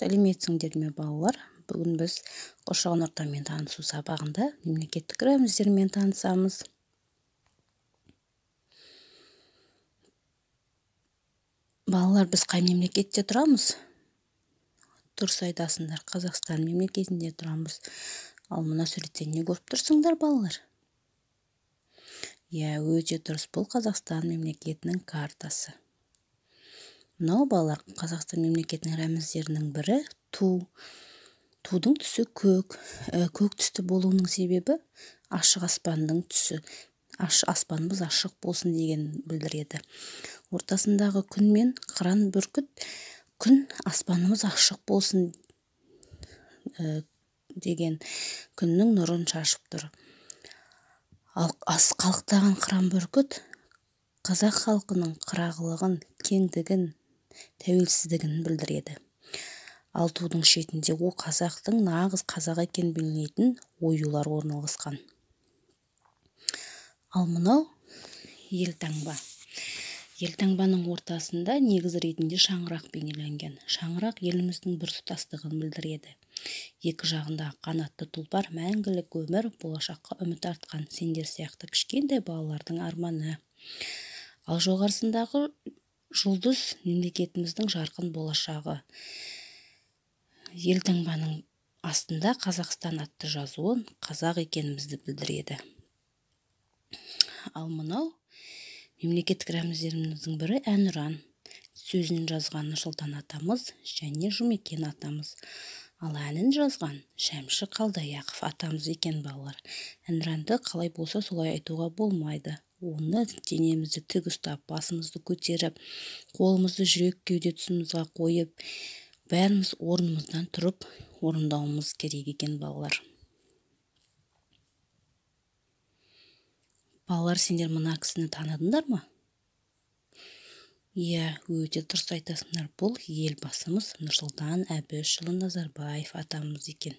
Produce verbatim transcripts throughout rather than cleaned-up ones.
Сәлеметсіңдер ме балалар? Бүгін біз қоршаған ортамен танысу сабағында мемлекеттік рәміздермен танысамыз. Балалар, біз қай мемлекетте тұрамыз? Дұрыс айтасыңдар, Қазақстан мемлекетінде тұрамыз. Ал мына суреттен не көріп тұрсыңдар, балалар? Иә, өте дұрыс, бұл Қазақстан мемлекетінің картасы. Мынау балалар, Қазақстан мемлекетінің рәміздерінің бірі ту. Тудың түсі көк. Көк түсті болуының себебі ашық аспанның түсі. Аспанымыз ашық болсын деген білдіреді. Ортасындағы күн мен қыран бүркіт, күн аспанымыз ашық болсын деген күннің нұрын шашып тұр. Ал қалықтаған қыран бүркіт қазақ халқының қырағылығын, кеңдігін, тәуелсіздігін білдіреді. Ал тудың шетінде о қазақтың нағыз қазақ екенін білдіретін оюлар орналасқан. Ал мынау елтаңба. Елтаңбаның ортасында негіз ретінде шаңырақ бейнеленген. Шаңырақ еліміздің біртұтастығын білдіреді. Екі жағында қанатты тұлпар мәңгілік өмір, болашаққа үміт артқан сендер сияқты кішкентай балалардың арманы. Ал жоғарысындағы жұлдыз мемлекетіміздің жарқын болашағы. Елтаңбаның астында Қазақстан атты жазуын қазақ екенімізді білдіреді. Ал мынау мемлекеттік рәміздеріміздің бірі әнұран. Сөзін жазған Нұрсұлтан атамыз және Жұмекен атамыз. Ал әнін жазған Шәмші Қалдаяқов атамыз екен балалар. Әнұранды қалай болса солай айтуға болмайды. Оны денемізді тік ұстап, басымызды көтеріп, қолымызды жүрек кеуде тұсымызға қойып, бәріміз орнымыздан тұрып орындауымыз керек екен балалар. Балалар, сендер мына кісіні таныдыңдар ма? Иә, өте дұрыс айтасыңдар. Бұл елбасымыз Нұрсұлтан Әбішұлы Назарбаев атамыз екен.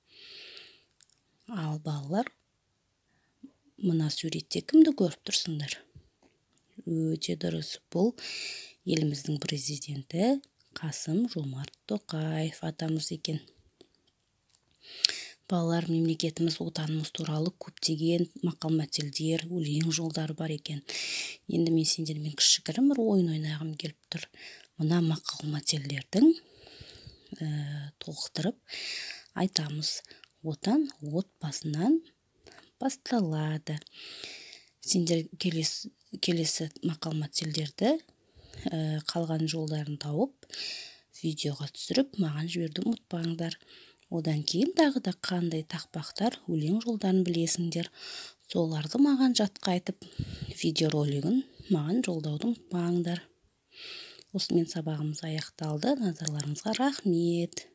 Ал балалар, мына суретте кімді көріп тұрсыңдар? Өте дұрыс. Бұл еліміздің президенті Қасым Жомарт Тоқаев атамыз екен. Балалар, мемлекетіміз, отанымыз туралы көптеген мақал-мәтелдер, өлең жолдары бар екен. Енді мен сендермен кішігірім бір ойын ойнағым келіп тұр. Мына мақал-мәтелдердің толықтырып айтамыз. Отан отбасынан басталады. Сендер келесі мақал-мәтелдерді қалған жолдарын тауып, видеоға түсіріп, маған жіберуді ұмытпаңдар. Одан кейін тағы да қандай тақпақтар, өлең жолдарын білесіңдер, соларды маған жатқа айтып, видеоролигін маған жолдауды ұмытпаңдар. Осымен сабағымыз аяқталды. Назарларыңызға рахмет.